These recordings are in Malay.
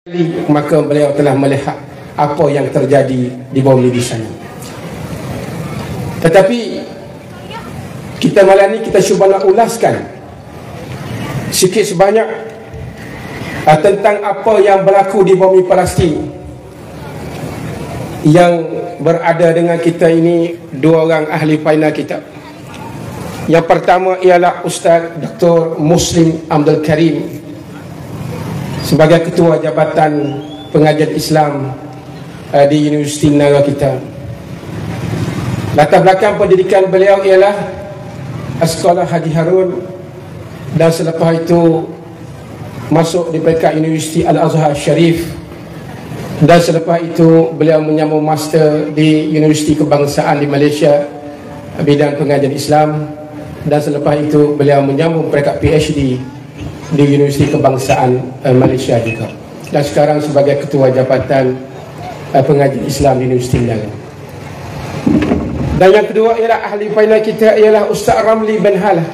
Maka beliau telah melihat apa yang terjadi di bumi di sana. Tetapi kita malam ni kita cuba nak ulaskan sikit sebanyak tentang apa yang berlaku di bumi Palestin. Yang berada dengan kita ini dua orang ahli final kita. Yang pertama ialah Ustaz Dr. Muslim Abdul Karim sebagai Ketua Jabatan Pengajian Islam di Universiti Negara kita. Latar belakang pendidikan beliau ialah Sekolah Haji Harun, dan selepas itu masuk di peringkat Universiti Al-Azhar Sharif, dan selepas itu beliau menyambung master di Universiti Kebangsaan di Malaysia bidang pengajian Islam, dan selepas itu beliau menyambung peringkat PhD di Universiti Kebangsaan Malaysia juga, dan sekarang sebagai Ketua Jabatan Pengajian Islam di Universiti Negara. Dan yang kedua ialah ahli final kita ialah Ustaz Ramli bin Halah.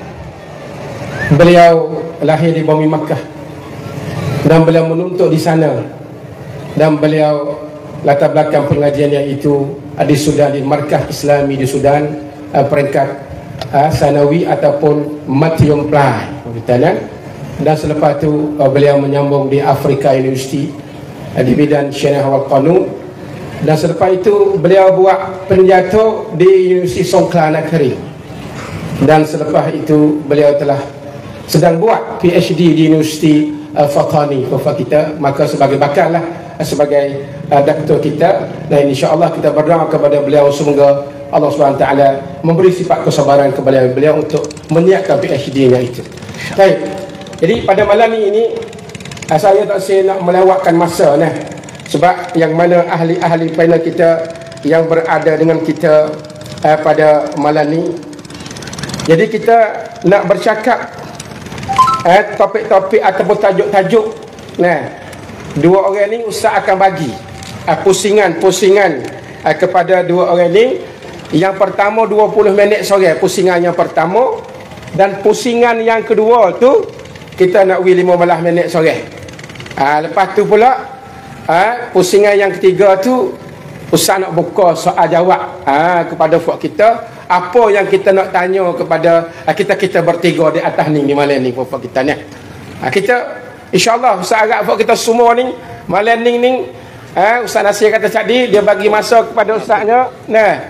Beliau lahir di bumi Makkah dan beliau menuntut di sana, dan beliau latar belakang pengajiannya itu di Sudan, di Markaz Islami di Sudan, peringkat sanawi ataupun Matyom Plai kita. Dan selepas itu beliau menyambung di Afrika University di bidang Syariah wal Qanun, dan selepas itu beliau buat penjatuh di Universiti Songkla Negeri, dan selepas itu beliau telah sedang buat PhD di Universiti Fatani kita. Maka sebagai bakal lah sebagai doktor kita, dan insya-Allah kita berdoa kepada beliau semoga Allah SWT memberi sifat kesabaran kepada beliau untuk menyiapkan PhD-nya itu. Baik. Jadi pada malam ini saya tak nak melewatkan masa nah, sebab yang mana ahli-ahli panel kita yang berada dengan kita pada malam ni. Jadi kita nak bercakap topik-topik ataupun tajuk-tajuk. Nah, dua orang ni Ustaz akan bagi pusingan-pusingan kepada dua orang ni. Yang pertama 20 minit sore pusingan yang pertama, dan pusingan yang kedua tu kita nak win 15 minit sore. Lepas tu pula pusingan yang ketiga tu Ustaz nak buka soal jawab kepada fuak kita. Apa yang kita nak tanya kepada kita bertiga di atas ni di malam ni fuak kita ni. Kita insya-Allah Ustaz agak fuak kita semua ni malam ni Ustaz Nasir kata tadi dia bagi masa kepada ustaznya. Nah.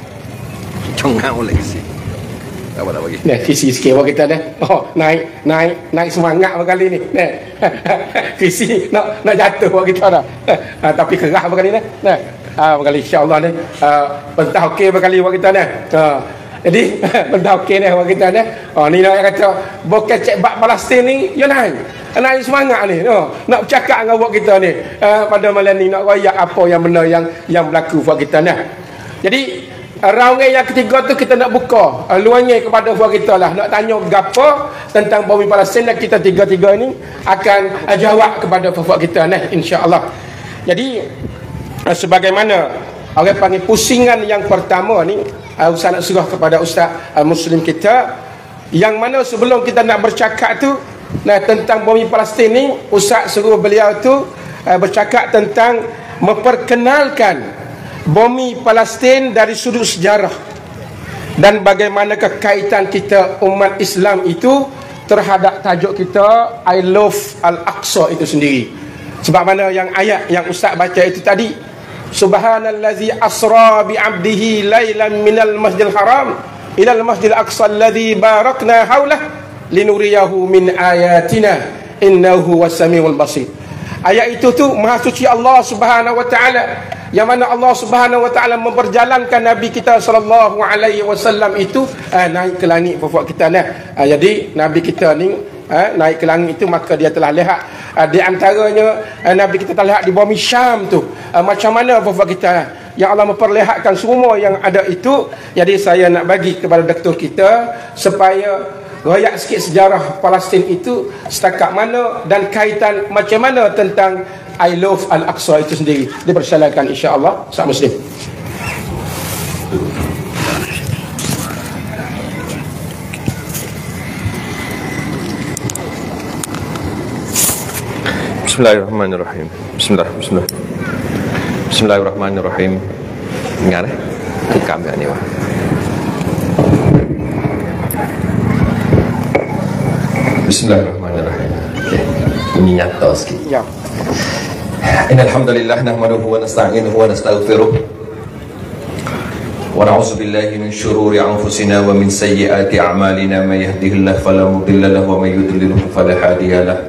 Congau lagi. Apa dah bagi? Nah, visi sikit buat kita dah. Oh, naik semangat berkali ni. Nah. Visi nak jatuh buat kita dah. Tapi kerah berkali ni. Nah. Berkali insya-Allah ni. Pentah okey berkali buat kita dah. Jadi pentah okey ni buat kita dah. Ni nak kata bukan cek bab Palestin ni, ya naik. Naik semangat ni. Nak bercakap dengan buat kita ni. Pada malam ni nak royak apa yang benar yang berlaku buat kita dah. Jadi round yang ketiga tu kita nak buka luangnya kepada fuak kita lah, nak tanya gapo tentang bumi Palestin, dan kita tiga-tiga ni akan jawab kepada fuak kita nah insya-Allah. Jadi sebagaimana orang panggil pusingan yang pertama ni, Ustaz nak serah kepada Ustaz Muslim kita, yang mana sebelum kita nak bercakap tu tentang bumi Palestin ni, Ustaz suruh beliau tu bercakap tentang memperkenalkan bumi Palestin dari sudut sejarah, dan bagaimana kekaitan kita umat Islam itu terhadap tajuk kita I Love Al-Aqsa itu sendiri. Sebab mana yang ayat yang Ustaz baca itu tadi, Subhanallazi asra bi 'abdihi lailan minal masjidil haram ilal masjidil aqsa alladzi barakna haulah linuriyahu min ayatina innahu was-samiul basir. Ayat itu tu maha suci Allah Subhanahu wa taala, yang mana Allah Subhanahu wa taala memperjalankan Nabi kita sallallahu alaihi wasallam itu naik ke langit puak kita nah. Jadi Nabi kita ni naik ke langit itu, maka dia telah lihat di antaranya Nabi kita telah lihat di bumi Syam tu macam mana puak kita yang Allah memperlihatkan semua yang ada itu. Jadi saya nak bagi kepada doktor kita supaya royak sikit sejarah Palestin itu setakat mana dan kaitan macam mana tentang I Love Al-Aqsa itu sendiri. Dipersilakan insya-Allah Ustaz Muslim. Bismillahirrahmanirrahim. Bismillahirrahmanirrahim. Dengar ke kamera ni, Wah. Bismillahirrahmanirrahim. Okey. Ini nyata sikit. Ya. Innal hamdalillah nahmaduhu wa nasta'inuhu wa nastaghfiruh. Wa na'udzu billahi min shururi anfusina wa min sayyiati a'malina may yahdihillahu fala mudilla lahu wa may yudlilhu fala hadiya lahu.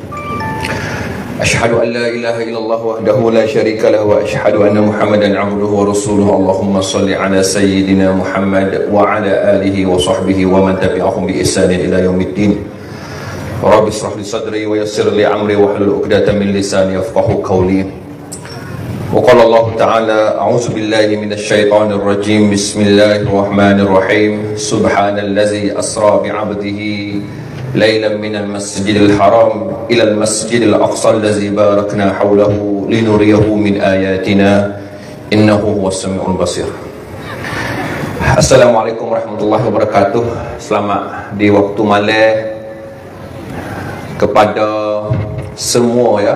أشهد أن لا إله إلا الله وحده لا شريك له وأشهد أن محمدا عبده ورسوله اللهم صل على سيدنا محمد وعلى آله وصحبه ومن تبعهم بإحسان إلى يوم الدين رب اشرح لي صدري ويسر لي أمري واحلل عقدة من لساني يفقهوا قولي وقال الله تعالى أعوذ بالله من الشيطان الرجيم بسم الله الرحمن الرحيم سبحان الذي أسرى بعبده ليلا من المسجد الحرام إلى المسجد الأقصى الذي باركنا حوله لنريه من آياتنا إنه هو السميع البصير. Assalamualaikum warahmatullahi wabarakatuh. Selamat di waktu malam kepada semua ya,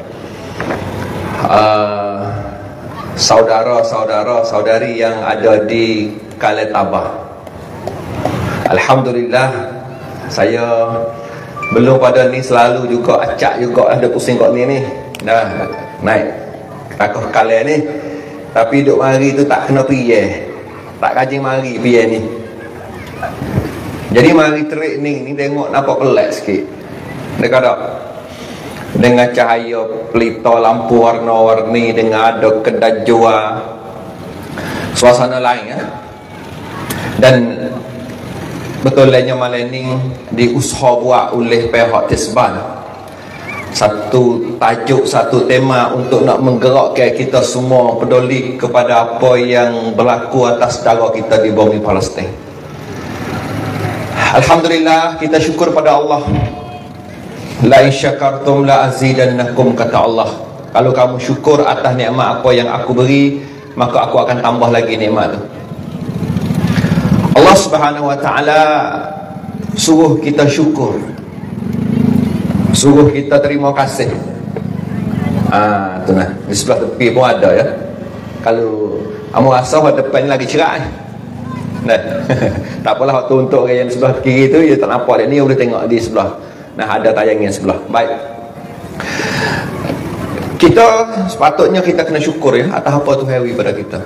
saudara-saudara, saudari yang ada di Kalatabah. Alhamdulillah, saya belum pada ni selalu juga acak juga ada pusing kat ni dah naik takut kalian ni, tapi duk mari tu tak kena piye, tak kajing mari piye ni. Jadi mari training ni tengok nampak pelik sikit dekat tak, dengan cahaya pelita lampu warna-warni, dengan ada kedai jual, suasana lain ya. Dan betulnya malam ni diusaha buat oleh pihak Tisban satu tajuk, satu tema untuk nak menggerakkan kita semua peduli kepada apa yang berlaku atas saudara kita di bumi Palestin. Alhamdulillah, kita syukur pada Allah. La in syakartum la azidannakum, kata Allah. Kalau kamu syukur atas nikmat apa yang aku beri, maka aku akan tambah lagi nikmat tu. Allah Subhanahu wa ta'ala suruh kita syukur, suruh kita terima kasih. Tu nah, di sebelah tepi pun ada ya. Kalau kamu rasa depan lagi cerah nah. Tak apalah, waktu untuk orang yang sebelah kiri tu dia tak nampak, dia ni boleh tengok di sebelah. Nah, ada tayangan sebelah. Baik, kita sepatutnya kita kena syukur ya atas apa Tuhan beri pada kita.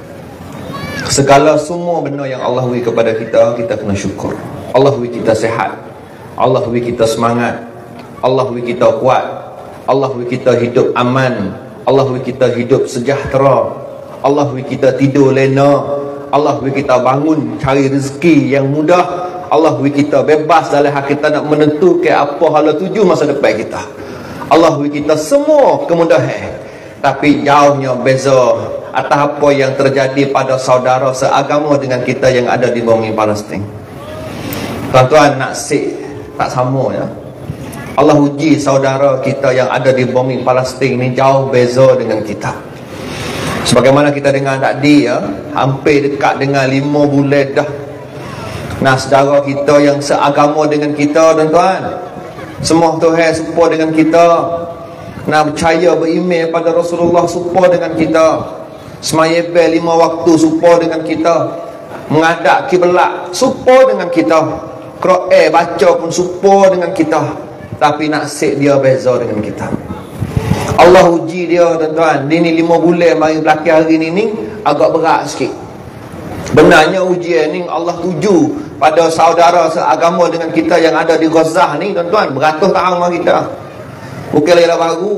Segala semua benda yang Allah beri kepada kita, kita kena syukur. Allah beri kita sihat, Allah beri kita semangat, Allah beri kita kuat, Allah beri kita hidup aman, Allah beri kita hidup sejahtera, Allah beri kita tidur lena, Allah beri kita bangun cari rezeki yang mudah, Allah beri kita bebas dalam hak kita nak menentukan apa hala tuju masa depan kita. Allah beri kita semua kemudahan, tapi jauhnya beza atas apa yang terjadi pada saudara seagama dengan kita yang ada di bumi Palestin. Tuan-tuan, nasib tak sama ya. Allah uji saudara kita yang ada di bumi Palestin ni jauh beza dengan kita. Sebagaimana kita dengar tadi ya, hampir dekat dengan 5 bulan dah. Nah, saudara kita yang seagama dengan kita, tuan-tuan, semua Tuhan serupa dengan kita. Nah, percaya beriman pada Rasulullah serupa dengan kita. Semayabel 5 waktu serupa dengan kita. Menghadap kiblat serupa dengan kita. Quran baca pun serupa dengan kita. Tapi nasib dia beza dengan kita. Allah uji dia, tuan-tuan. Dia ni 5 bulan mari belakang hari ni agak berat sikit. Benarnya ujian ni Allah tuju pada saudara seagama dengan kita yang ada di Gaza ni, tuan-tuan. Beratus tahun dengan kita. Bukan lagi baru.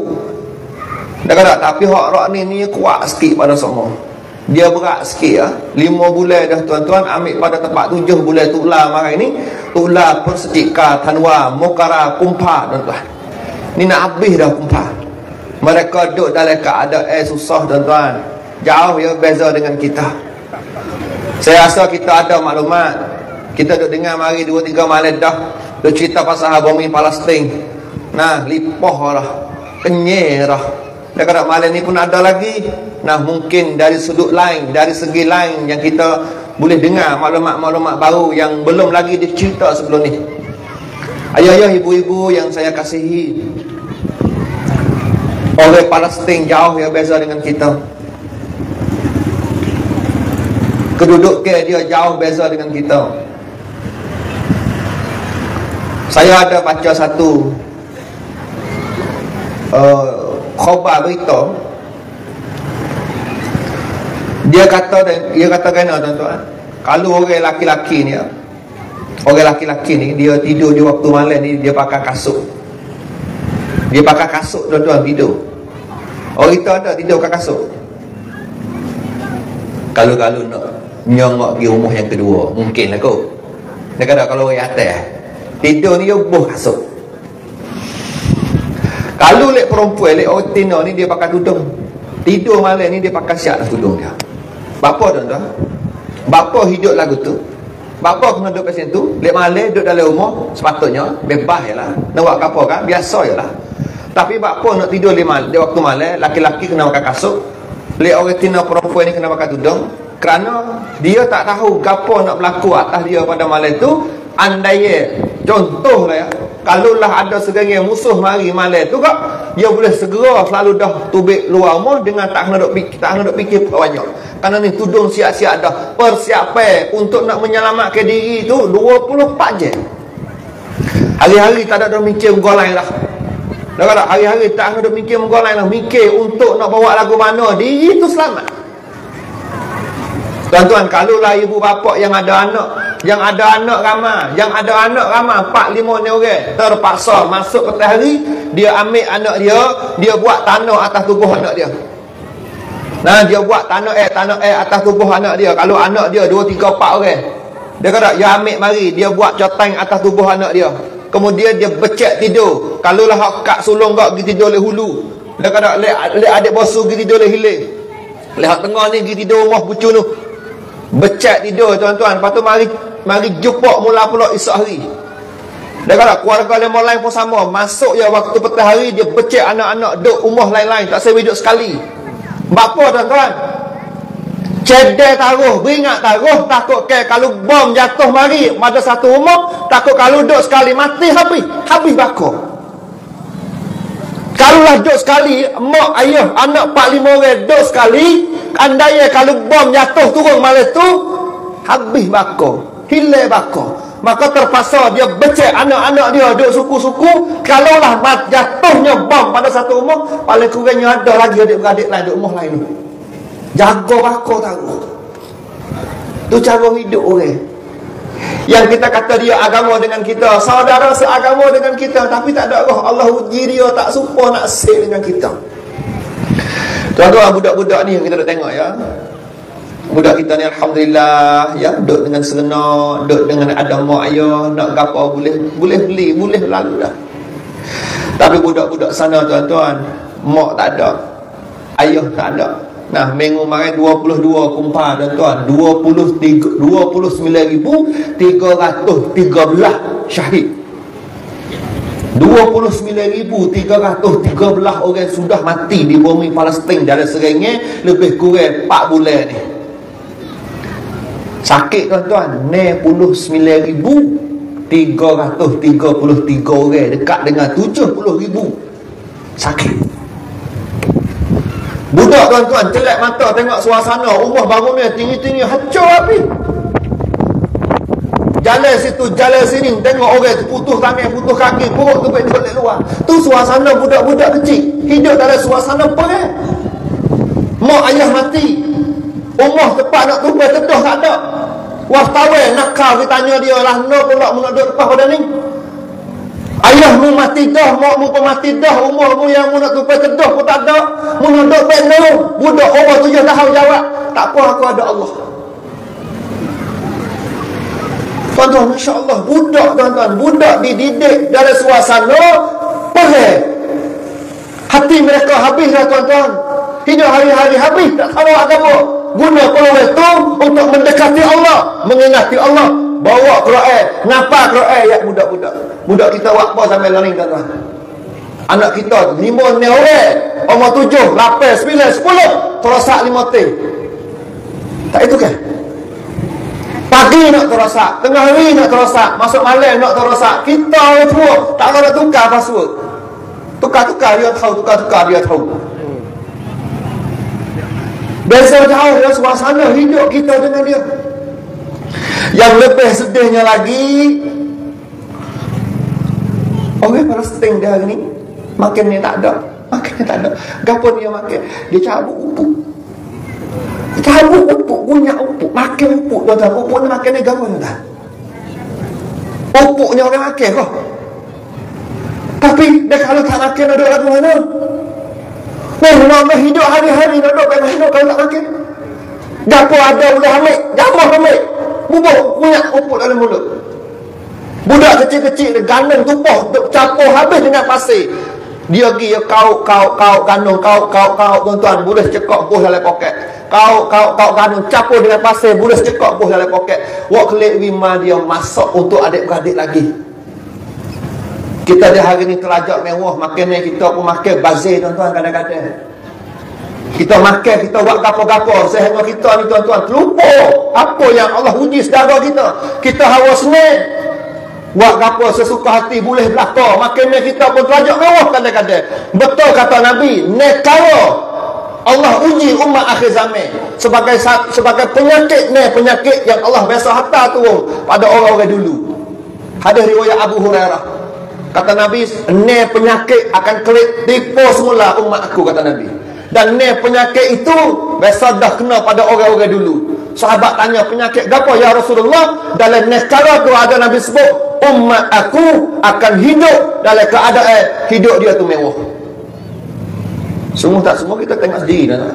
Dah kata, tapi hak ni kuat sikit pada semua. Dia berat sikit ya. 5 bulan dah, tuan-tuan. Ambil pada tempat 7 bulan Tulah marai ni. Tulah Persejika, Tanwa, Mokara, Kumpa, tuan-tuan. Ni nak habis dah Kumpa. Mereka duduk dalam keadaan susah, tuan-tuan. Jauh ya beza dengan kita. Saya rasa kita ada maklumat. Kita duduk dengar mari 2-3 malam dah duduk cerita pasal bumi Palestin. Nah, lipah lah, kenyir lah. Dia kata malam ni pun ada lagi. Nah, mungkin dari sudut lain, dari segi lain yang kita boleh dengar maklumat-maklumat baru yang belum lagi dicerita sebelum ni. Ayah-ayah, ibu-ibu yang saya kasihi, Orang Palestin jauh yang beza dengan kita. Kedudukan dia jauh beza dengan kita. Saya ada baca satu khabar berita. Dia kata kena tuan-tuan, kalau orang laki-laki ni dia tidur di waktu malam ni, dia pakai kasut. Dia pakai kasut tuan-tuan tidur. Orang kita ada tidur pakai kasut. Kalau nak nyongok pergi rumah yang kedua, mungkin lah kot. Dia kata kalau orang atas tidur ni dia buh kasut. Kalau lek perempuan, lek orang tina ni dia pakai tudung. Tidur malam ni dia pakai syak tudung dia. Bapa tuan-tuan, bapa hidup lagu tu. Bapa kena duduk pasien tu, lek malam duduk dalam rumah, sepatutnya bebas je lah. Nak buat apa kan, biasa je lah. Tapi bapa nak tidur di waktu malam, laki-laki kena pakai kasut. Lek orang tina perempuan ni kena pakai tudung. Kerana dia tak tahu apa nak berlaku atas dia pada malam tu. Andai contohlah ya, kalaulah ada segenggam musuh mari malam tu kak, dia boleh segera selalu dah tubik luar rumah dengan tak kena duk fikir banyak. Kerana ni tudung siap-siap dah persiapan untuk nak menyelamatkan diri tu 24 jam. Hari-hari tak ada mikir muka lain lah. Dah kata hari-hari tak ada mikir muka lain lah, mikir untuk nak bawa lagu mana diri tu selamat. Tuan-tuan, kalaulah ibu bapa yang ada anak ramai, 4-5 ni orang terpaksa masuk petang hari, dia ambil anak dia buat tanah atas tubuh anak dia. Nah, dia buat tanah atas tubuh anak dia. Kalau anak dia 2, 3, 4 orang, dia kata dia ambil mari, dia buat cotang atas tubuh anak dia. Kemudian dia becek tidur. Kalaulah hak kat sulung kau pergi tidur le hulu, dia kata le adik bosu pergi tidur le hilir. Le hak tengah ni pergi tidur rumah pucu tu. Becek tidur tuan-tuan. Lepas tu mari jumpa mula pula esok hari. Dia kata keluarga lemah lain pun sama. Masuk je waktu petang hari, dia becek anak-anak duduk rumah lain-lain, tak sewa duduk sekali. Bapa tuan-tuan, cedek taruh, beringat taruh, takut ke kalau bom jatuh mari pada satu rumah, takut kalau duduk sekali mati habis bakar. Kalaulah duduk sekali, mak, ayah, anak 4-5 orang duduk sekali, andai kalau bom jatuh turun malam tu, habis bakar, hilang bakar. Maka terpaksa dia becek anak-anak dia duduk suku-suku. Kalaulah jatuhnya bom pada satu rumah, paling kurangnya ada lagi adik-beradik lain duduk rumah lain. Jaga bakar tahu. Tu cara hidup orang. Yang kita kata dia agama dengan kita, saudara seagama dengan kita, tapi tak ada roh Allah uji dia, tak suka nak sel dengan kita. Tuan-tuan, budak-budak ni yang kita nak tengok ya. Budak kita ni alhamdulillah ya, duduk dengan serenak, duduk dengan ada mak ayah, nak gapo boleh beli, boleh lalu dah. Tapi budak-budak sana tuan-tuan, mak tak ada, ayah tak ada. Nah, minggu kemarin 22 kumpar tuan-tuan, 29,313 syahid. 29,313 orang sudah mati di bumi Palestin dalam seringnya lebih kurang 4 bulan ni. Sakit tuan-tuan, 69,333 orang, dekat dengan 70,000 sakit. Budak tuan-tuan, celak mata tengok suasana rumah bangunnya tinggi-tinggi hancur habis. Jalan situ, jalan sini, tengok orang tu putus tangan, putus kaki, perut tu duduk di luar. Tu suasana budak-budak kecil hidup dalam suasana perang. Mak ayah mati, rumah tempat nak tumpai teduh tak ada. Wartawan nakal kita tanya dia lah, no pula nak duduk lepas pada ni. Ayahmu mati dah, makmu pun mati dah, umurmu yang mu nak tumpai teduh pun tak ada. Mu nak duduk penuh. Budak umur 7 tahun jawab, tak apa, aku ada Allah. Tuan-tuan, Masya Allah, budak tuan-tuan, budak dididik dalam suasana perang. Hati mereka habis dah tuan-tuan. Hidup hari-hari habis, tak tahu agama. Guna peluang itu untuk mendekati Allah, mengingati Allah. Bawa Quran, ngapa Quran ya budak-budak. Budak kita buat apa sampai learning tuan-tuan. Anak kita 5 ni orang, umur 7, 8, 9, 10, terosak 5 tahun. Tak itu kan? Pagi nak terosak, tengah hari nak terosak, masuk malam nak terosak. Kita orang tua tak nak tukar password. Tukar-tukar dia tahu, tukar-tukar dia tahu. Beza jauh dengan suasana hidup kita dengan dia. Yang lebih sedihnya lagi, orang Palestin dia hari ni makan ni tak ada. Makan ni tak ada. Gapo dia makan? Dia cabut upuk. Cabut upuk, punya upuk. Makan upuk. Tuan-tuan, upuk ni makan ni gapo tuan-tuan? Upuknya orang makan kok. Tapi dia kalau tak makan ada lagu mana? Memang hidup hari-hari duduk memang hidup kalau tak makan. Gapo ada boleh ambil, jamah ambil. Bubuk punya upuk dalam mulut. Budak kecil-kecil dia ganung tumpah, campur habis dengan pasir. Dia pergi kau ganung, kau tuan-tuan, boleh cekak buh dalam poket. Kau ganung, campur dengan pasir, boleh cekak buh dalam poket. Wak kelik wima dia masak untuk adik-beradik lagi. Kita di hari ni terajak mewah, makan ni kita pun makan bazir tuan-tuan kadang-kadang. Kita makan, kita buat gapo-gapo sehingga kita ni tuan-tuan terlupa apa yang Allah uji saudara kita. Kita hawa senang. Buat gapo sesuka hati boleh belaka. Makan ni kita pun terajak mewah kadang-kadang. Betul kata Nabi, nekara Allah uji umat akhir zaman sebagai penyakit yang Allah biasa hantar turun pada orang-orang dulu. Hadis riwayat Abu Hurairah. Kata Nabi, ne penyakit akan kelik tipu semula umat aku, kata Nabi. Dan ne penyakit itu biasa dah kena pada orang-orang dulu. Sahabat tanya, penyakit apa ya Rasulullah? Dalam nekara tu ada Nabi sebut, umat aku akan hidup dalam keadaan hidup dia tu mewah. Semua tak semua kita tengok sendiri kan?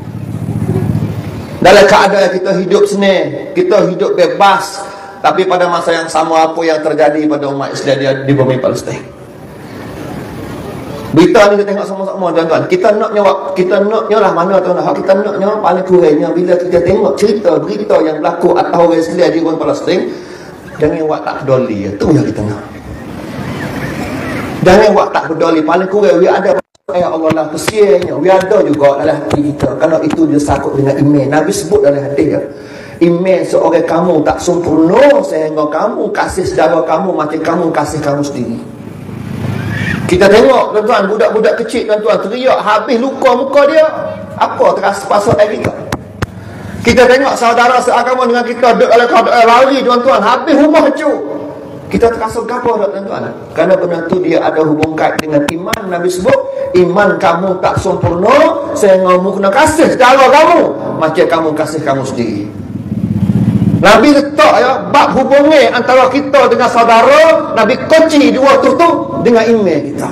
Dalam keadaan kita hidup senang, kita hidup bebas. Tapi pada masa yang sama, apa yang terjadi pada umat Islam di bumi Palestin? Berita ni kita tengok sama-sama tuan-tuan. Kita naknya lah mana tuan-tuan. Kita naknya paling kurangnya bila kita tengok cerita berita yang berlaku atas orang Islam di bumi Palestin, jangan buat tak peduli. Itu yang kita nak. Jangan buat tak peduli. Paling kurang we ada, ya Allah lah, kesiannya we ada juga dalam hati kita. Kerana itu dia sakut dengan iman. Nabi sebut dalam hati dia, iman seorang kamu tak sempurna sehingga kamu kasih saudara kamu macam kamu kasih kamu sendiri. Kita tengok tuan-tuan, budak-budak kecil tuan-tuan teriak habis luka muka dia. Apa terasa pasal air kita? Kita tengok saudara seagama dengan kita duduk dalam keadaan lari tuan-tuan, habis rumah hancur. Kita terasa gapo tak tuan-tuan? Kerana benda tu dia ada hubung kait dengan iman. Nabi sebut, iman kamu tak sempurna sehingga kamu kena kasih saudara kamu macam kamu kasih kamu sendiri. Nabi letak ya bab hubungan antara kita dengan saudara. Nabi kunci dua tu dengan iman kita.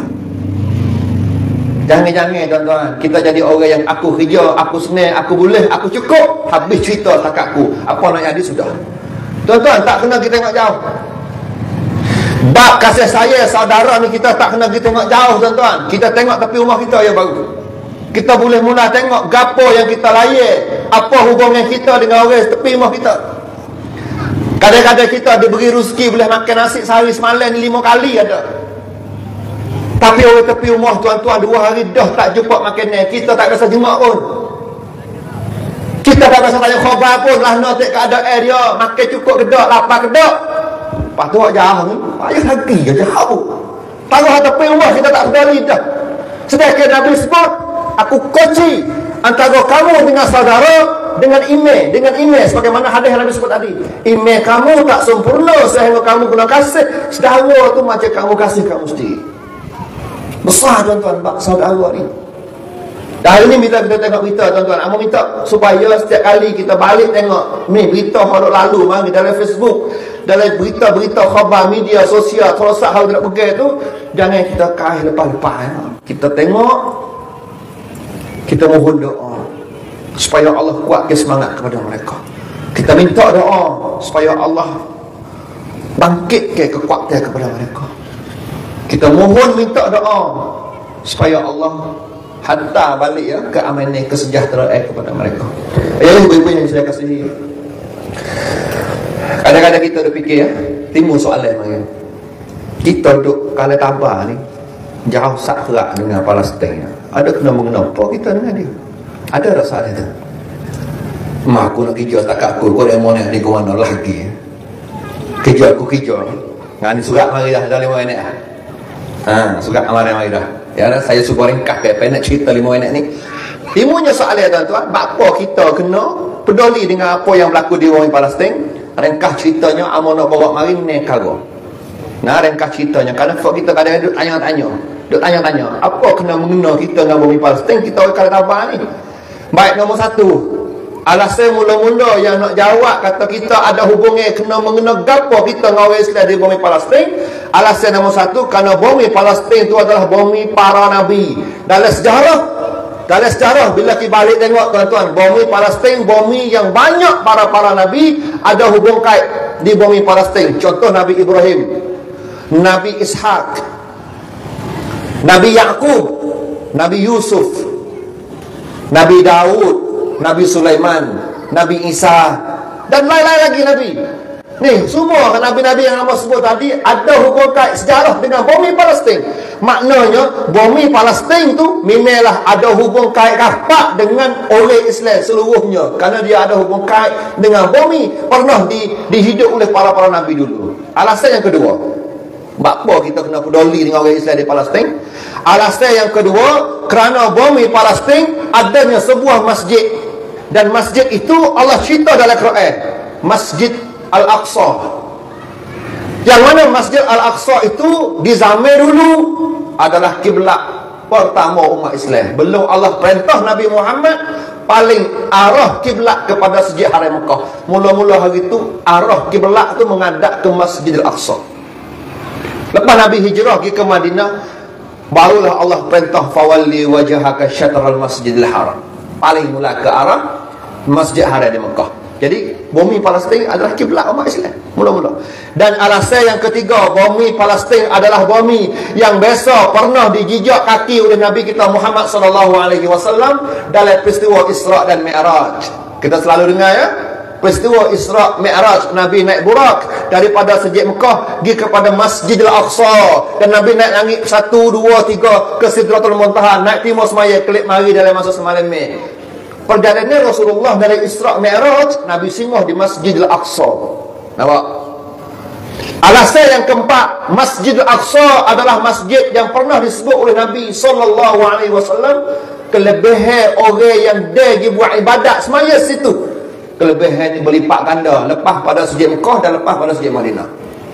Jangan-jangan tuan-tuan kita jadi orang yang aku kerja, aku senang, aku boleh, aku cukup, habis cerita takat aku. Apa nak jadi sudah. Tuan-tuan tak kena kita tengok jauh. Bab kasih sayang saudara ni kita tak kena kita tengok jauh tuan-tuan. Kita tengok tepi rumah kita yang baru. Kita boleh mula tengok gapo yang kita layak, apa hubungan kita dengan orang tepi rumah kita. Kadang-kadang kita diberi rezeki boleh makan nasi sehari semalam ni 5 kali ada. Tapi orang tepi rumah tuan-tuan 2 hari dah tak jumpa makanan. Kita tak rasa jemak pun. Kita tak rasa tanya khabar pun. Lah nak tengok keadaan dia. Makan cukup kedak, lapar kedak. Lepas tu jauh ni, payah lagi je jauh. Taruh tepi rumah kita tak peduli dah. Sedangkan Nabi sebut, aku kunci antara kamu dengan saudara dengan iman sebagaimana hadis yang Nabi sebut tadi. Iman kamu tak sempurna sehingga kamu kena kasih saudara tu macam kamu kasih kamu sendiri. Besar tuan-tuan bab saudara ni. Dan hari ni bila kita tengok berita tuan-tuan, aku minta supaya setiap kali kita balik tengok ni berita yang lalu mari dalam Facebook, dalam berita-berita khabar media sosial, terus hal nak pegang tu, jangan kita kaih lepas-lepas. Kita tengok, kita mohon doa supaya Allah kuatkan semangat kepada mereka. Kita minta doa supaya Allah bangkitkan kekuatan kepada mereka. Kita mohon minta doa supaya Allah hantar balik ya keamanan, kesejahteraan kepada mereka. Ibu-ibu yang saya kasihi, kadang-kadang kita ada fikir ya, timbul soalan macam kita duduk kala tabah ni jauh sakrak dengan Palestin. Ada kena mengapa kita dengan dia? Ada rasa itu. Mak aku nak kerja tak aku, kau dah mau nak di mana lagi? Kerja aku kerja. Ngani surat mari dah dalam mana ni? Surat mari dah. Ya, saya cuba ringkas ke pendek cerita 5 minit ni. Timunya soalan tuan-tuan, apa kita kena peduli dengan apa yang berlaku di orang Palestin? Ringkas ceritanya, amo nak bawa mari ni kagak. Nah, ringkas ceritanya, kerana kita kadang duduk tanya-tanya, apa kena mengena kita dengan bumi Palestin? Kita akan kata ni. Baik, nombor 1, alasan mula-mula yang nak jawab kata kita ada hubungan kena mengena gapo kita dengan orang Islam di bumi Palestin. Alasan nombor 1, kerana bumi Palestin itu adalah bumi para nabi. Dalam sejarah bila kita balik tengok tuan-tuan, bumi Palestin, bumi yang banyak para nabi ada hubung kait di bumi Palestin. Contoh Nabi Ibrahim, Nabi Ishak, Nabi Yaqub, Nabi Yusuf, Nabi Daud, Nabi Sulaiman, Nabi Isa, dan lain-lain lagi nabi. Ni semua nabi-nabi yang nama sebut tadi ada hubung kait sejarah dengan bumi Palestin. Maknanya bumi Palestin tu memanglah ada hubung kait rapat dengan orang Islam seluruhnya, kerana dia ada hubung kait dengan bumi pernah dihidup oleh para nabi dulu. Alasan yang kedua, apa kita kena peduli dengan orang Islam di Palestin? Alasan yang kedua, kerana bumi Palestin adanya sebuah masjid, dan masjid itu Allah cerita dalam Quran, Masjid Al-Aqsa. Yang mana Masjid Al-Aqsa itu di zaman dulu adalah kiblat pertama umat Islam. Belum Allah perintah Nabi Muhammad paling arah kiblat kepada Masjid Haram Mekah. Mula-mula hari itu arah kiblat itu menghadap ke Masjid Al-Aqsa. Lepas Nabi hijrah pergi ke Madinah, barulah Allah perintah fawalli wajhaka syatral Masjidil Haram. Paling mula ke arah Masjid Haram di Mekah. Jadi bumi Palestin adalah kiblat umat Islam mula-mula. Dan alasan yang ketiga, bumi Palestin adalah bumi yang biasa pernah dijijak kaki oleh Nabi kita Muhammad SAW dalam peristiwa Isra dan Mi'raj. Kita selalu dengar ya, peristiwa Isra Mi'raj, Nabi naik burak daripada Masjid Mekah pergi kepada Masjidil Aqsa, dan Nabi naik langit 1, 2, 3 ke Sidratul Muntaha, naik timur semaya, kelip mari dalam masa semalam ni. Perjalanan Rasulullah dari Isra Mi'raj, Nabi singgah di Masjidil Aqsa. Nampak? Alasan yang keempat, Masjidil Aqsa adalah masjid yang pernah disebut oleh Nabi SAW kelebihan orang yang dia pergi buat ibadat semaya situ. Kelebihan ini berlipat ganda lepas pada Masjid Mekah dan lepas pada Masjid Madinah.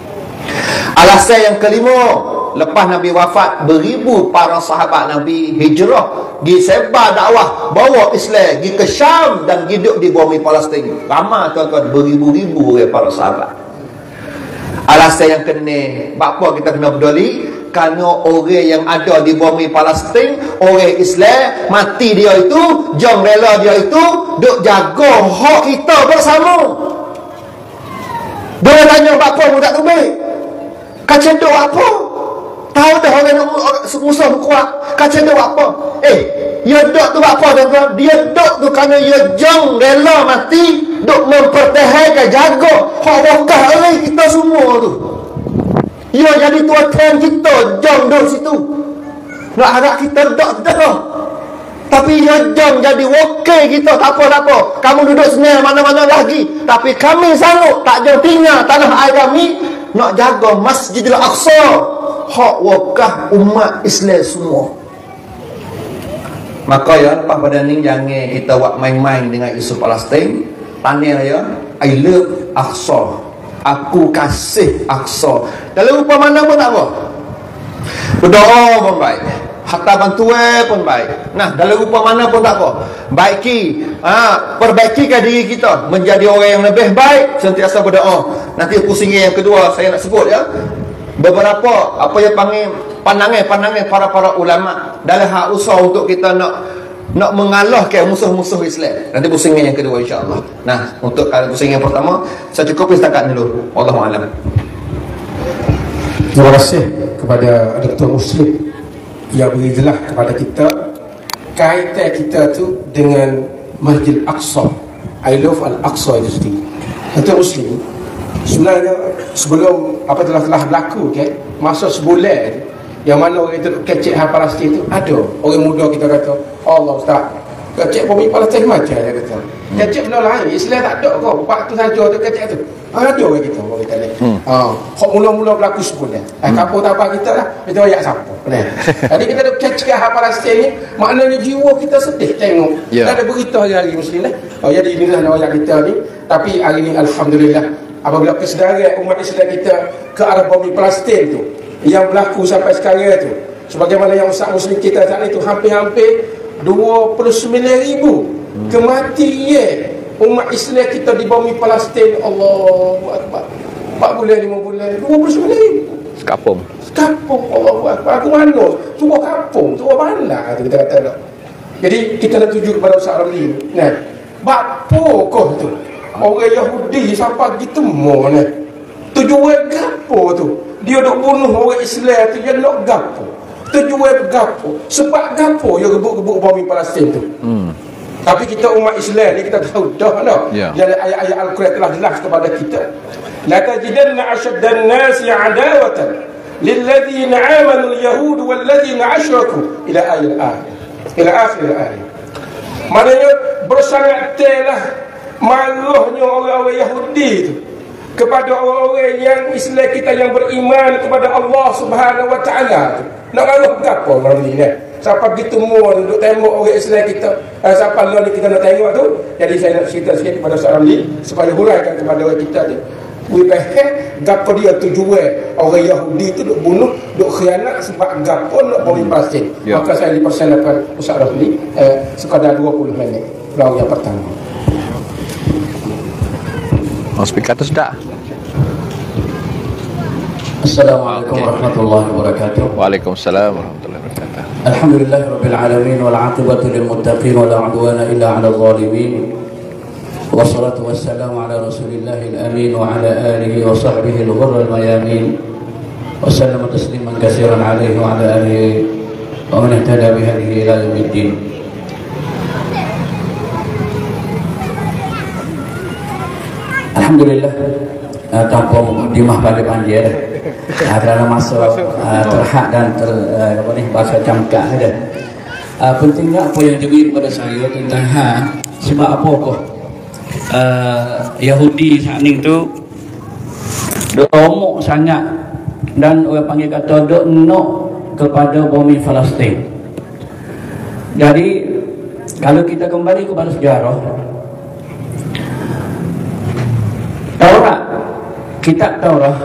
Alasan yang kelima, lepas Nabi wafat, beribu para sahabat Nabi hijrah, pergi sebar dakwah, bawa Islam, pergi ke Syam dan hidup di bumi Palestin. Ramai tuan-tuan, beribu-ribu para sahabat. Alasan yang kena, apa kita kena peduli? Kerana orang yang ada di bumi Palestin, orang Islam, mati dia itu, jom rela dia itu duk jaga hak kita bersama. Dia tanya apa budak tu baik? Kacedok apa? Tahu dah orang musuh kuat. Kacedok apa? Dia dok tu apa tuan-tuan? Dia dok tu kerana dia jom rela mati duk mempertahankan jaga hak wakah orang kita semua tu. Dia jadi tuan kita, jom duduk situ. Nak harap kita dok dah. Tapi dia jom jadi wakil kita, tak apa. Kamu duduk sini mana-mana lagi. Tapi kami sanggup tak jom tinggal tanah air kami nak jaga Masjidil Aqsa, hak wakah umat Islam semua. Maka ya, lepas pada ni jangan kita buat main-main dengan isu Palestin. Tanya ya, I love Aqsa. Aku kasih Aqsa. Dalam rupa mana pun tak apa. Berdoa pun baik, harta bantuan pun baik. Nah, dalam rupa mana pun tak apa. Perbaikikan diri kita menjadi orang yang lebih baik, sentiasa berdoa. Nanti pusingnya yang kedua saya nak sebut ya. Beberapa apa yang panggil pandangan para ulama dalam hak usaha untuk kita nak mengalahkan musuh-musuh Islam. Nanti pusingnya yang kedua insya-Allah. Nah, untuk kali pusing yang pertama saya cukup setakat dulu. Wallahu a'lam. Terima kasih kepada Dr. Muslim yang beri jelas kepada kita kaitan kita tu dengan Masjid Aqsa. I love Al-Aqsa itu sendiri. Dr. Muslim sebenarnya sebelum apa telah berlaku masa sebulan yang mana orang itu kecik hal Palestin itu, ada orang muda kita kata, Allah Ustaz, Kecek bumi Palestin macam dia kata. Kecek benda lain, Islam tak ada kau. Waktu saja tu kecek tu. Ada ke kita orang kita ni. Kok mula-mula berlaku sebenarnya. Kapur tak apa kita lah. Kita ayat siapa. Jadi kita ada kecek hak Palestin ni, maknanya jiwa kita sedih tengok. Tak ada berita hari-hari Muslim lah. Jadi inilah ayat kita ni. Tapi hari ni alhamdulillah apabila kesedaran umat Islam kita ke arah bumi Palestin tu yang berlaku sampai sekarang tu, sebagaimana yang usaha Muslim kita saat itu hampir-hampir 29,000 kematian umat Islam kita di bumi Palestin. Allahu Akbar. 4 bulan 5 bulan 29,000 Sekapung. Allahu Akbar. Aku mana? Tua kampung, tua bandar tu kita kata tak. Jadi kita nak tuju kepada Ustaz Ramli. Nah, bapo kau tu orang Yahudi sampai gitu mo ni. Tujuan gapo tu? Dia nak bunuh orang Islam tu, dia nak gapo? Tujuan gapo? Sebab gapo dia gebuk-gebuk bumi Palestin tu? Tapi kita umat Islam ni kita tahu dah no. Jadi ayat-ayat Al-Quran telah jelas kepada kita. La tajidanna ashaddan nasi adawatan lilladzina amanu al-yahud walladzina asyraku ila akhir ayat. Maknanya bersangat telah marahnya orang-orang Yahudi tu kepada orang-orang yang Islam kita yang beriman kepada Allah Subhanahu wa taala tu. Nak marah gapo orang ni ni? Siapa gitu mu duduk tengok orang Islam kita, siapa lah ni kita nak tengok tu. Jadi saya nak cerita sikit kepada Ustaz Ramli supaya huraikan kepada orang kita tu. Gapo dia tujuan orang Yahudi tu duk bunuh, duk khianat sebab gapo nak bagi Palestin. Maka saya dipersilakan Ustaz Ramli sekadar 20 minit round yang pertama. Speaker tu sudah. Assalamualaikum warahmatullahi wabarakatuh. Waalaikumsalam warahmatullahi wabarakatuh. Alhamdulillah rabbil alamin wal 'aqibatu lil muttaqin wa la 'udwana illa 'alal zalimin. Wassalatu wassalamu ala Rasulillahil amin wa ala alihi wa sahbihi al-ghurril mayamin. Wa sallama tasliman katsiran alaihi wa ala alihi wa man ihtada bi hadihi ila yaumiddin. Alhamdulillah tanpa mukadimah pada panjang dah. Kerana masa terhad dan bahasa camkak saja. Pentingnya apa yang diberi kepada saya tentang sebab apa kok Yahudi saat ni tu dok omok sangat dan orang panggil kata dok nok kepada bumi Palestin. Jadi kalau kita kembali kepada sejarah Taurat, kitab Taurat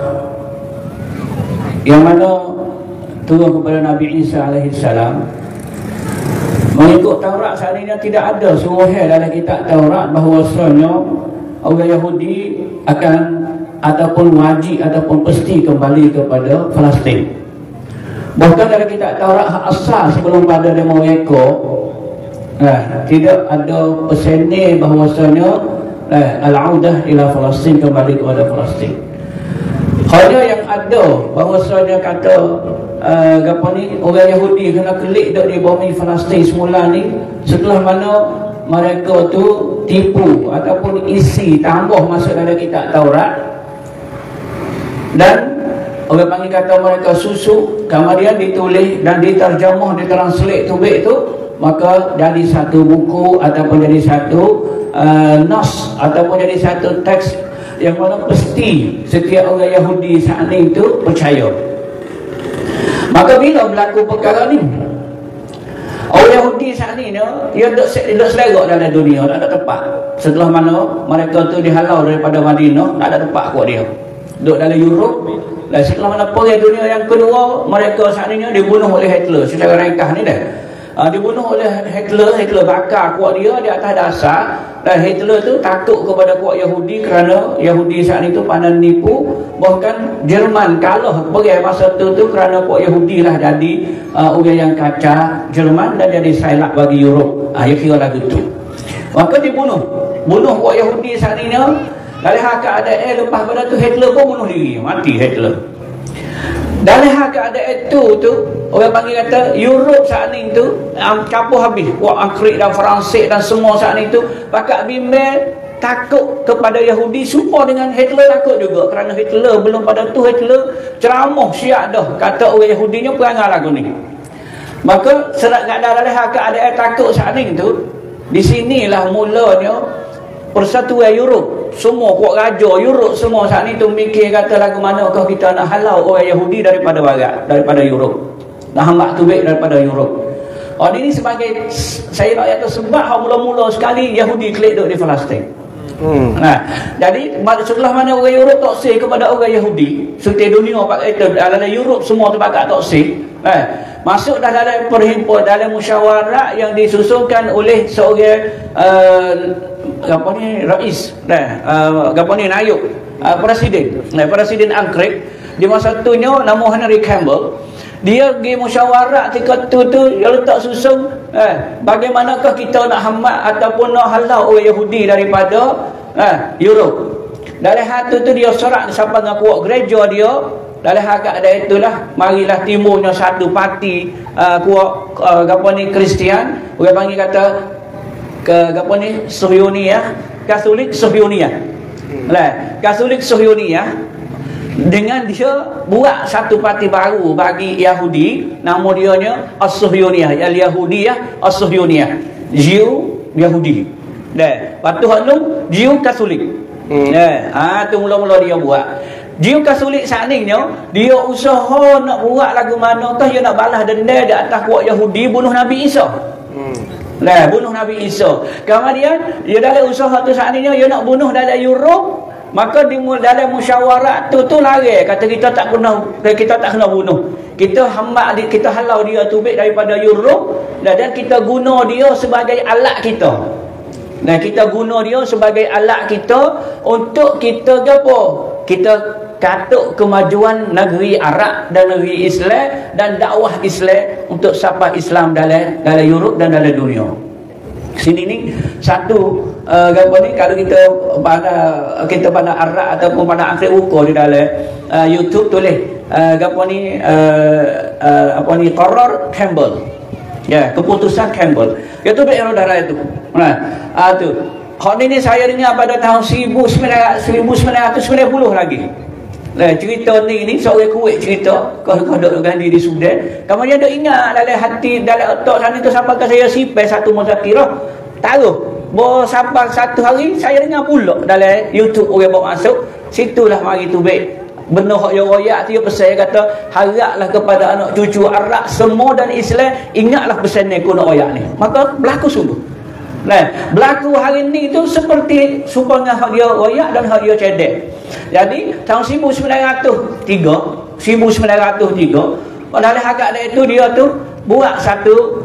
yang mana turun kepada Nabi Isa alaihi salam, mengikut Taurat saat ini tidak ada suruhan dalam kitab Taurat bahawasanya orang Yahudi akan ataupun wajib ataupun pasti kembali kepada Palestin. Bahkan dalam kitab Taurat asal sebelum pada demo Eko tidak ada pesanan bahawasanya al-audah ila Palestin, kembali kepada Palestin. Hanya yang ada bahawasanya kata orang Yahudi kena kelik dok di bumi Palestin semula ni, setelah mana mereka tu tipu ataupun isi tambah masuk dalam kitab Taurat dan orang panggil kata mereka susu, kemudian ditulis dan diterjemah, ditranslate tubik tu, maka jadi satu buku ataupun jadi satu nas ataupun jadi satu teks yang mana pasti setiap orang Yahudi saat ini itu percaya. Maka bila berlaku perkara ni, orang Yahudi saat ni dia duduk selerak dalam dunia, tak ada tempat. Setelah mana mereka tu dihalau daripada Madinah, tak ada tempat kuat dia, duduk dalam Europe. Dan setelah mana perang dunia yang kedua, mereka saat ni dibunuh oleh Hitler secara ringkas ni dah. Dibunuh oleh Hitler bakar kuat dia di atas dasar. Dan Hitler tu takut kepada kuat Yahudi kerana Yahudi saat itu pandai nipu. Bahkan Jerman kalah perang masa tu kerana kuat Yahudi lah jadi orang yang kacau Jerman dan jadi silap bagi Europe. Ya kira lagu tu. Maka bunuh kuat Yahudi saat ini. Dari hak keadaan lepas pada tu Hitler pun bunuh diri, mati Hitler. Dari hak keadaan tu orang panggil kata Europe saat ni tu campur habis, kuat Anggerik dan Perancis dan semua saat ni tu pakat bimbel takut kepada Yahudi, serupa dengan Hitler takut juga kerana Hitler belum pada tu Hitler ceramah siap dah kata orang Yahudinya perangai lagu ni. Maka serat ada dalam hak keadaan takut saat ni tu Di sinilah mulanya persatuan Europe. Semua kuat raja Europe semua saat ni tu mikir kata lagu manakah kita nak halau orang Yahudi daripada barat, daripada Europe. Nak hambak tubik daripada Europe. Ini sebagai saya nak kata sebab mula-mula sekali Yahudi klik duduk di Palestin. Jadi setelah mana orang Europe toksik kepada orang Yahudi, seperti dunia dalam Europe semua terpakat toksik. Masuk dah dalam perhimpunan, dalam musyawarah yang disusunkan oleh seorang rais, Nayub, presiden Angkrik di masa itunya nama Henry Campbell. Dia pergi musyawarah ketika tu dia letak susun bagaimanakah kita nak hambat ataupun nak halau orang Yahudi daripada Europe. Dari hati tu dia sorak sampai dengan kuat gereja dia. Dari agak ada itulah marilah timbulnya satu parti kuat Kristian, orang panggil kata Suhyonia, Katolik Suhyonia. Katolik Suhyonia. Dengan dia buat satu parti baru bagi Yahudi, nama dia nya As-Suhyuniyah, Al-Yahudiyah As-Suhyuniyah, Jew Yahudi. Lepas tu Jew Katolik. Tu mula-mula dia buat. Jew Katolik saat ni dia usaha nak buat lagu manakah dia nak balas denda di atas kuat Yahudi bunuh Nabi Isa. Bunuh Nabi Isa. Kemudian dia dalam usaha tu saat ni dia nak bunuh dalam Europe. Maka di dalam musyawarah tu lari kata kita tak kena bunuh. Kita hambak, kita halau dia tubik daripada Europe dan kita guna dia sebagai alat kita. Dan kita guna dia sebagai alat kita untuk kita apa? Kita katuk kemajuan negeri Arab dan negeri Islam dan dakwah Islam untuk sampai Islam dalam Europe dan dalam dunia. Sini ni satu kalau kita pada Arab ataupun pada Angkrik ukur di dalam YouTube tulis Qarar Campbell. Keputusan Campbell. Itu baik darah itu. Tu. Hak ni saya dengar pada tahun 1990 lagi. Cerita ni seorang Kuwait cerita kalau duduk Gandhi di Sudan. Kemudian dia ingat dalam hati, dalam otak sana tu sampai ke saya simpan satu muzakirah. Taruh. Sampai satu hari saya dengar pula dalam YouTube orang bawa masuk. Situlah mari tu baik. Benar hak yang royak tu dia pesan kata haraplah kepada anak cucu Arab semua dan Islam ingatlah pesan ni nak royak ni. Maka berlaku sungguh. Berlaku hari ni tu seperti supaya hak dia royak dan hak dia cedek. Jadi tahun 1903 dalam agak itu dia tu buat satu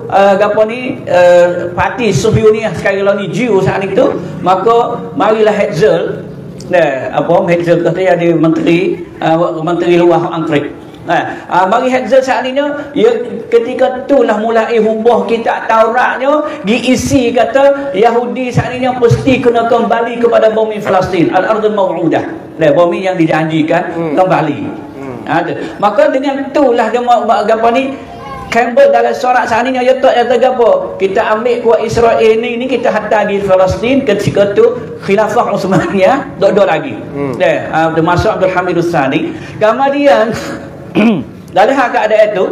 parti Suhyuniyah sekali lagi Jew saat itu. Maka marilah Herzl Herzl kata dia ada menteri luar Angkrik. Bagi Herzl saat ini ketika itulah mulai hubah kitab Tauratnya diisi kata Yahudi saat ini pasti kena kembali kepada bumi Palestin, Al-Ardul Maw'udah, bumi yang dijanjikan kembali. Maka dengan itulah dia Campbell dalam sorak saat ini dia tak kata apa, kita ambil kuat Israel ni kita hantar di Palestin. Ketika tu Khilafah Utsmaniyah dua lagi. Termasuk Abdul Hamid Tsani. Kemudian dalam keadaan itu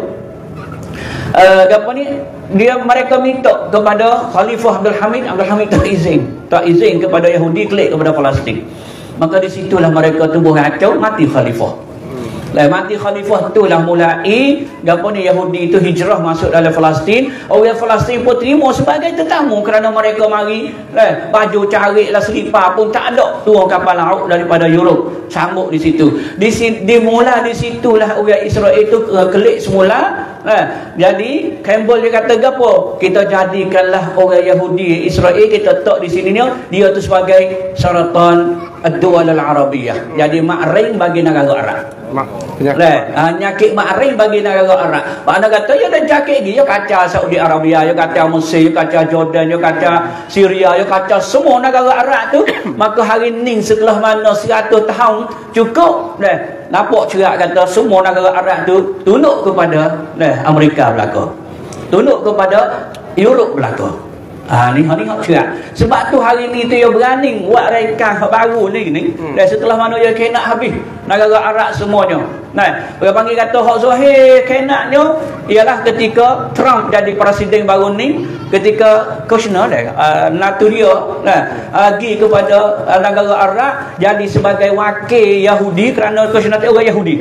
mereka minta kepada Khalifah Abdul Hamid tak izin kepada Yahudi klik kepada Palestin. Maka di situlah mereka tumbuh kacau, mati Khalifah. Mati Khalifah itulah mulai Yahudi itu hijrah masuk dalam Palestin. Orang Palestin pun terima sebagai tetamu kerana mereka mari baju carik lah selipar pun tak ada tuang kapal laut daripada Europe sambut di situ. Dimula di situlah orang Israel itu kelik semula. Jadi Campbell dia kata gapo? Kita jadikanlah orang Yahudi Israel kita letak di sini dia tu sebagai syaratan ad-duwal al-arabiyah. Jadi makring bagi negara Arab. Nyakit makring bagi negara Arab. Mana kata ya dah jakit dia kaca Saudi Arabia, ya kaca Mesir, ya kaca Jordan, ya kaca Syria, ya kaca semua negara Arab tu. Maka hari ni setelah mana 100 tahun cukup nampak cerak kata semua negara Arab tu tunduk kepada Amerika belaka, tunduk kepada Europe belaka. Ni hak cerak. Sebab tu hari ni tu dia berani buat reka baru ni. Dan setelah mana dia kena habis negara Arab semuanya. Dia panggil kata hak zahir kenaknya ialah ketika Trump jadi presiden baru ni, ketika Kushner Naturia pergi kepada negara Arab jadi sebagai wakil Yahudi, kerana Kushner tu orang Yahudi.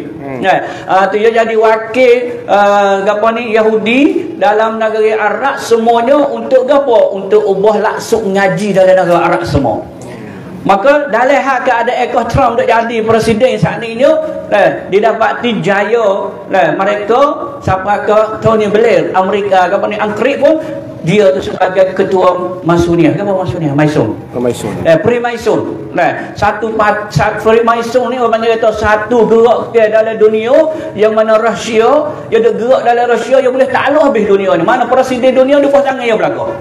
Tu dia jadi wakil Yahudi dalam negara Arab semuanya untuk apa? Untuk ubah laksuk ngaji dalam negara Arab semua. Maka dalam hal keadaan Trump duk jadi presiden saat ni didapati jaya mereka sampai ke Tony Blair Amerika Angkrik pun dia tu sebagai ketua Masonia. Apa Masonia? Mason. Freemason. Satu Freemason ni orang panggil kata satu gerak ke dalam dunia yang mana Rusia, dia ada gerak dalam Rusia yang boleh takluk habis dunia ni. Mana presiden dunia di bawah tangan yang belakang.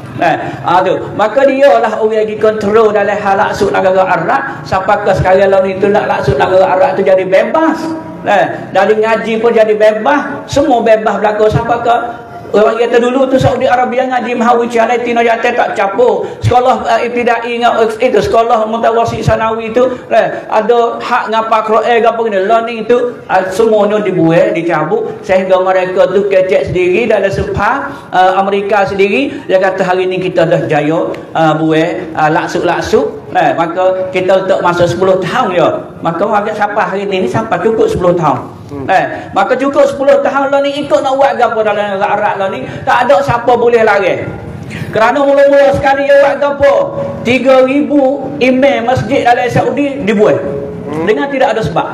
Tu. Maka dia lah orang yang kontrol dalam hal laksuk negara Arab sampai ke sekarang ni tu nak laksuk negara Arab tu jadi bebas. Dari ngaji pun jadi bebas, semua bebas berlaku sampai ke orang kata dulu tu Saudi Arabia ngaji Mahawisyalai Tino Jate tak capur. Sekolah ibtidai itu sekolah mutawasit sanawi itu ada hak ngapa Quran apa ni learning itu semuanya dibuat dicabut sehingga mereka tu kecek sendiri dalam sepah Amerika sendiri. Dia kata hari ni kita dah jaya buat laksuk-laksuk. Maka kita untuk masa 10 tahun ya. Maka agak sampai hari ni sampai cukup 10 tahun. Maka cukup 10 tahun lah ni ikut nak buat apa dalam negara Arab lah ni, tak ada siapa boleh lari. Kerana mula-mula sekali dia buat apa 3,000 imam masjid dalam Saudi dibuat dengan tidak ada sebab.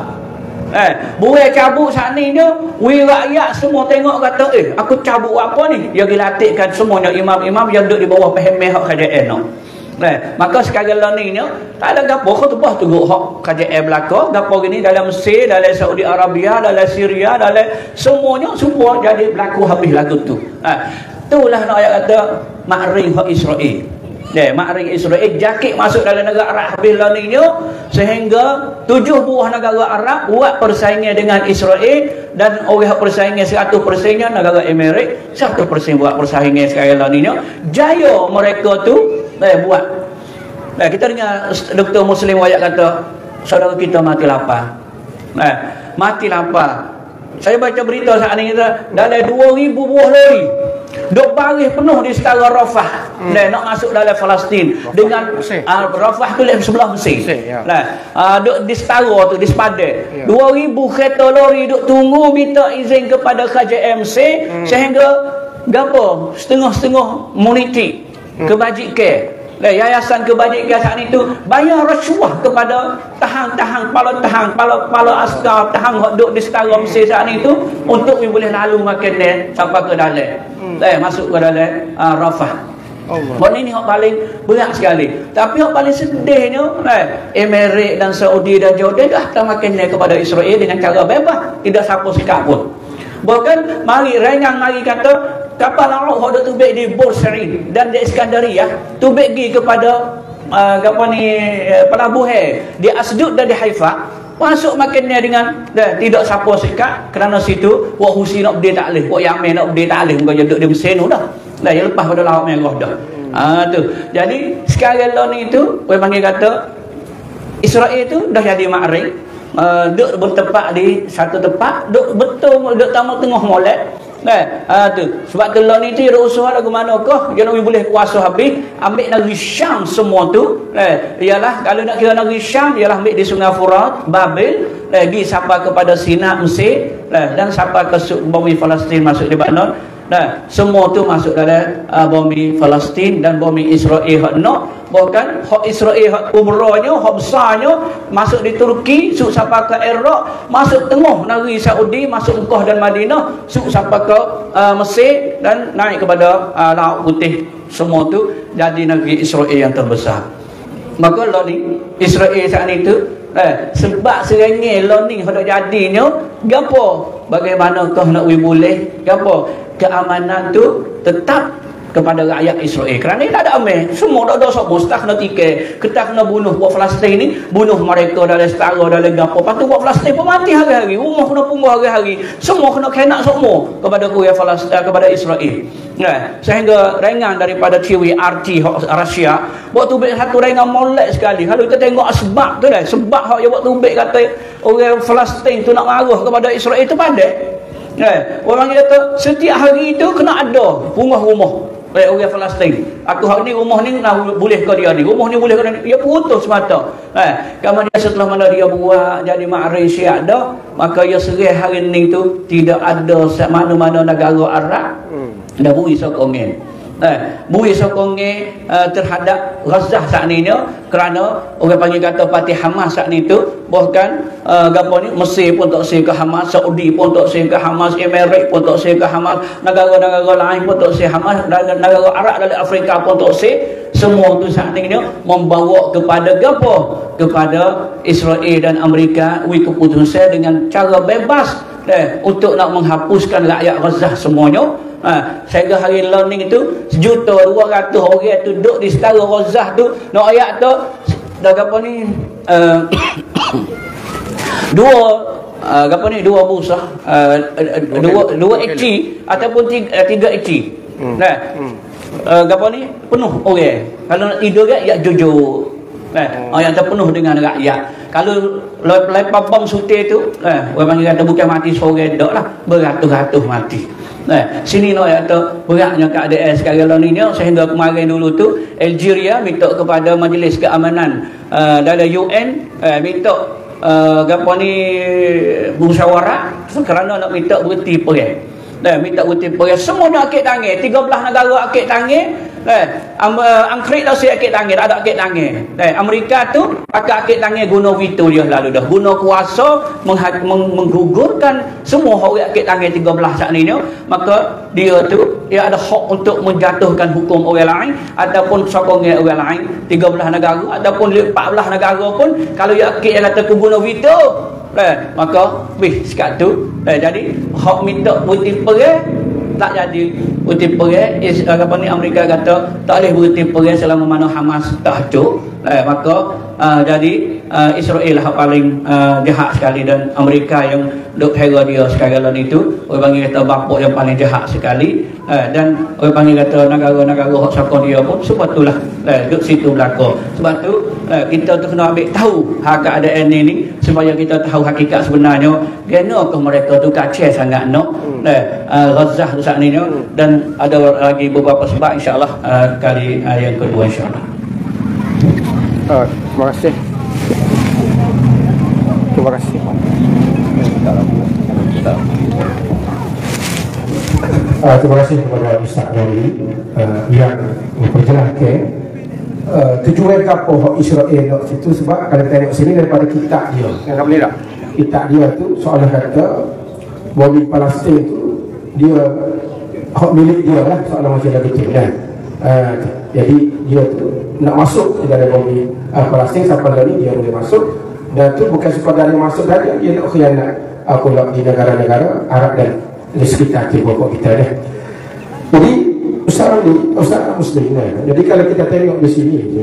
Buat cabut saat ni dia rakyat semua tengok kata aku cabut apa ni, dia dilatihkan semuanya imam-imam yang duduk di bawah pehmeh hak kerajaan. Maka sekarang ni tak ada gapo khutbah tu hak KJM belaka gapo gini dalam Mesir, dalam Saudi Arabia, dalam Syria, dalam semuanya semua jadi berlaku habis lagu tu. Itulah nak ayat kata makring hak Israel. Makring Israel jakit masuk dalam negara Arab habis ni sehingga 7 buah negara Arab buat persaingan dengan Israel, dan orang persaingan 100% nya negara Amerik, 100% buat persaingan sekarang ni jaya mereka tu buat. Kita dengar Dr. Muslim Wayak kata saudara kita mati lapar. Mati lapar. Saya baca berita saat ni kata dalam 2,000 buah lori duk baris penuh di setara Rafah. Nak masuk dalam Palestin dengan Rafah tu sebelah Mesir. Duk di setara tu di sepadan. 2,000 kereta lori duk tunggu minta izin kepada KJMC sehingga gapo setengah-setengah muniti kebajikan yayasan kebajikan saat itu bayar rasuah kepada tahan kepala askar tahan hok duk di setara Mesir saat itu untuk boleh lalu makan sampai ke dalam masuk ke dalam Rafah. Ini hak paling berat sekali. Tapi hak paling sedihnya Amerik dan Saudi dan Jordan dah makan kepada Israel dengan cara bebas, tidak siapa sikap pun. Bahkan mari kata kapal laut hok tubik di Bursari dan di Iskandariyah tubik pergi kepada pelabuhan di Asdod dan di Haifa, masuk makannya dengan tidak siapa sikat kerana situ buat Husi nak berdiri tak boleh, buat Yamen nak berdiri tak boleh, muka duduk di Mesir dah yang lepas pada Laut Merah dah. Tu jadi sekarang ni tu orang panggil kata Israel tu dah jadi makring, duduk bertempat di satu tempat, duduk betul duduk tengah molek. Tu sebab tu ni tu ada usaha lagu manakah dia nak boleh kuasa habis ambil negeri Syam semua tu. Ialah kalau nak kira negeri Syam ialah ambil di Sungai Furat, Babel, pergi sampai kepada Sinai Mesir, dan sampai ke bumi Palestin masuk di Lebanon. Semua tu masuk dalam bumi Palestin dan bumi Israel hak nak. Bahkan hak Israel hak umrahnya, hak besarnya masuk di Turki, suk sampai ke Iraq, masuk tengah negeri Saudi, masuk Mekah dan Madinah, suk sampai ke Mesir dan naik kepada Laut Putih. Semua tu jadi negeri Israel yang terbesar. Maka lah ni Israel saat itu sebab serengih lah ni hendak jadinya gapo bagaimanakah nak boleh gapo keamanan tu tetap kepada rakyat Israel. Kerana tak ada aman, semua tak ada sok mustah kena tikai, kita kena bunuh buat Palestin ni, bunuh mereka dalam setara dalam gapo. Lepas tu buat Palestin pun mati hari-hari, rumah kena punggah hari-hari, semua kena kenak semua kepada kuya Palestin, kepada Israel. Sehingga ringan daripada TV RT Rusia buat tubik satu ringan molek sekali. Kalau kita tengok sebab tu dah, sebab hak dia buat tubik kata orang Palestin tu nak marah kepada Israel tu pandai. Orang kata setiap hari tu kena ada rumah-rumah orang Palestin. Aku hak ni rumah ni boleh ke dia ni, rumah ni boleh ke dia ni, dia putus semata. Kemudian setelah mana dia buat jadi ma'ri syiah dah, maka dia serih hari ni tu tidak ada mana-mana negara Arab dah bui sokongan. Bui sokongan terhadap Gaza saat ni kerana orang panggil kata parti Hamas saat ni tu, bahkan gapo ni Mesir pun tak sel ke Hamas, Saudi pun tak sel ke Hamas, Emirates pun tak sel ke Hamas, negara-negara lain pun tak sel Hamas, negara Arab dari Afrika pun tak sel. Semua tu saat ni membawa kepada gapo? Kepada Israel dan Amerika keputusan dengan cara bebas untuk nak menghapuskan rakyat Gaza semuanya. Sehingga hari learning itu 1,200,000 orang tu duduk di setara Gaza tu. Nak ayat tu dah apa ni dua busa, dua ekci ataupun tiga ekci. Apa ni penuh orang. Kalau nak tidur kan ya jujur. Yang terpenuh dengan rakyat. Kalau lepas bom sutir tu, orang panggil kata bukan mati seorang dak lah, beratus-ratus mati. Sini nak kata beratnya keadaan sekarang ni sehingga kemarin dulu tu Algeria minta kepada Majlis Keamanan dari UN minta apa ni musyawarah kerana nak minta berhenti perang. Minta berhenti perang. Semua nak akik tangan, 13 negara akik tangan. Angkrik dah saya akik tangan, ada akik tangan. Amerika tu akan akik tangan guna veto dia lalu dah. Guna kuasa menggugurkan semua orang akik tangan 13 saat ni. Maka dia tu dia ada hak untuk menjatuhkan hukum orang lain ataupun sokongan orang lain 13 negara ataupun 14 negara pun kalau dia akik yang kata guna veto maka sekat tu jadi hak minta berhenti perang tak jadi berhenti perang. Apa ni Amerika kata tak boleh berhenti perang selama mana Hamas tak hancur. Maka jadi Israel lah paling jahat sekali dan Amerika yang duk hera dia sekarang itu orang panggil kata bapak yang paling jahat sekali. Dan orang panggil kata negara-negara hak sokong dia pun sebab itulah duk situ belaka. Sebab tu kita tu kena ambil tahu hak keadaan ni supaya kita tahu hakikat sebenarnya kenapa mereka tu kacau sangat nak Gaza tu saat ni dan ada lagi beberapa sebab insya-Allah kali yang kedua insya-Allah. Terima kasih. Terima kasih. Terima kasih kepada Ustaz Rawi yang memperjelaskan tujuan apa Israel nak situ. Sebab kalau tengok sini daripada kitab dia, yang boleh tak? Kitab dia tu soalan kata bumi Palestin tu dia hak milik dia lah, soalan macam begitu kan. Jadi dia tu nak masuk ke dalam bumi Palestin sampai dari dia boleh masuk, dan tu bukan sekadar dia masuk saja, dia nak khianat pula di negara-negara Arab dan di sekitar Timur kita ni. Jadi usaha Muslim ni. Jadi kalau kita tengok di sini tu,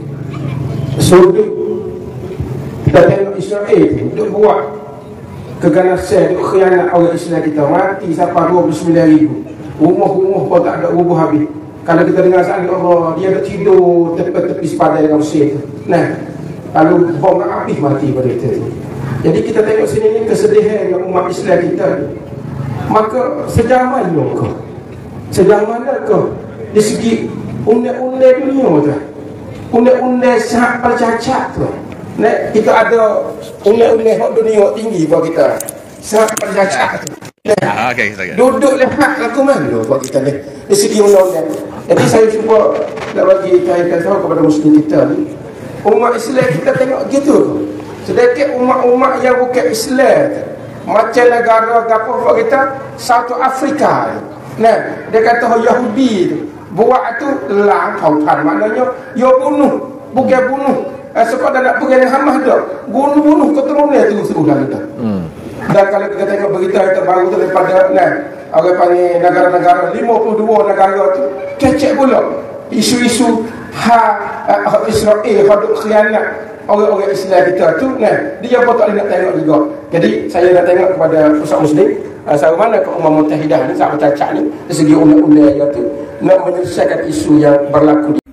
sudut kita tengok Israel tu duk buat keganasan, duk khianat orang Islam kita, mati sampai 29,000. Rumah-rumah pun tak ada rubuh habis. Kalau kita dengar saat Allah, dia ada tidur tepi sepadan dengan Mesir. Nah, lalu bom nak habis mati pada itu. Jadi kita tengok sini ni kesedihan yang umat Islam kita. Maka sejauh mana kau? Sejauh mana kau? Di segi undang-undang dunia tu, undang-undang sangat percacat tu. Nah, kita ada undang-undang hak dunia tinggi buat kita. Sangat percacat tu. Okay, duduk lehat laku mana buat kita ni di segi undang-undang. Jadi saya cuba nak bagi tahu kepada Muslim kita ni, umat Islam kita tengok gitu. Sedikit umat-umat yang bukan Islam macam negara apa buat kita South Africa. Nah, dia kata Yahudi tu buat tu lang tautan, maknanya dia bunuh, bukan bunuh sekadar nak pergi dengan Hamas dah, bunuh keturunan tu sebulan kita. Dan kalau kita tengok berita terbaru tu daripada orang panggil negara-negara 52 negara tu kecek pula isu-isu hak Israel hak khianat orang-orang Islam kita tu dia pun tak nak tengok juga. Jadi saya nak tengok kepada Ustaz Muslim Sama mana ke Umar Mutahidah ni, sahabat Cacat ni, dari segi undang-undang tu nak menyelesaikan isu yang berlaku di